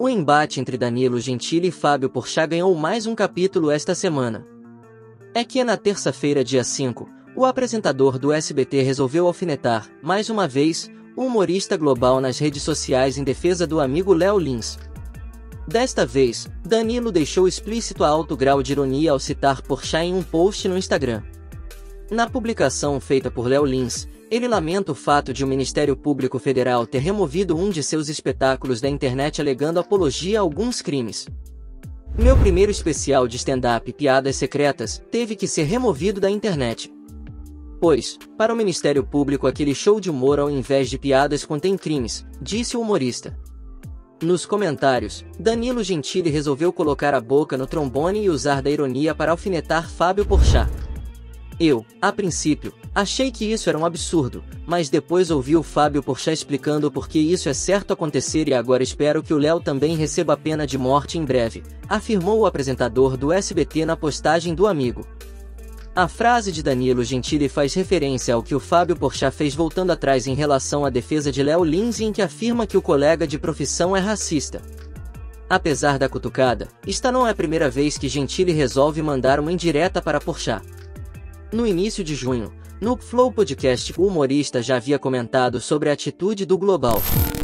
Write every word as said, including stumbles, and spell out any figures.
O embate entre Danilo Gentili e Fábio Porchat ganhou mais um capítulo esta semana. É que na terça-feira, dia cinco, o apresentador do S B T resolveu alfinetar, mais uma vez, o humorista global nas redes sociais em defesa do amigo Léo Lins. Desta vez, Danilo deixou explícito a alto grau de ironia ao citar Porchat em um post no Instagram. Na publicação feita por Léo Lins, ele lamenta o fato de o Ministério Público Federal ter removido um de seus espetáculos da internet alegando apologia a alguns crimes. Meu primeiro especial de stand-up Piadas Secretas teve que ser removido da internet. Pois, para o Ministério Público aquele show de humor ao invés de piadas contém crimes, disse o humorista. Nos comentários, Danilo Gentili resolveu colocar a boca no trombone e usar da ironia para alfinetar Fábio Porchat. Eu, a princípio, achei que isso era um absurdo, mas depois ouvi o Fábio Porchat explicando por que isso é certo acontecer e agora espero que o Léo também receba a pena de morte em breve, afirmou o apresentador do S B T na postagem do amigo. A frase de Danilo Gentili faz referência ao que o Fábio Porchat fez voltando atrás em relação à defesa de Léo Lins em que afirma que o colega de profissão é racista. Apesar da cutucada, esta não é a primeira vez que Gentili resolve mandar uma indireta para Porchat. No início de junho, no Flow Podcast, o humorista já havia comentado sobre a atitude do Global.